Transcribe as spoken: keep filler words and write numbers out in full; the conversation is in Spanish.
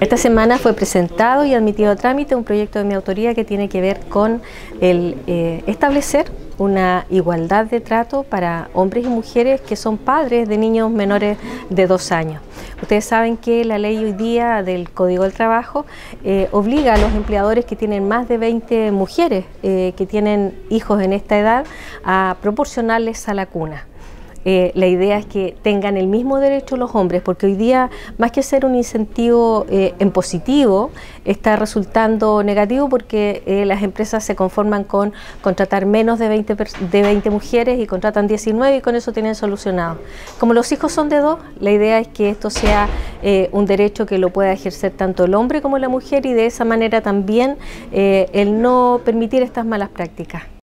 Esta semana fue presentado y admitido a trámite un proyecto de mi autoría que tiene que ver con el eh, establecer una igualdad de trato para hombres y mujeres que son padres de niños menores de dos años. Ustedes saben que la ley hoy día del Código del Trabajo eh, obliga a los empleadores que tienen más de veinte mujeres eh, que tienen hijos en esta edad a proporcionarles a la cuna. Eh, la idea es que tengan el mismo derecho los hombres, porque hoy día, más que ser un incentivo eh, en positivo, está resultando negativo porque eh, las empresas se conforman con contratar menos de veinte, de veinte mujeres y contratan diecinueve y con eso tienen solucionado. Como los hijos son de dos, la idea es que esto sea eh, un derecho que lo pueda ejercer tanto el hombre como la mujer y de esa manera también eh, el no permitir estas malas prácticas.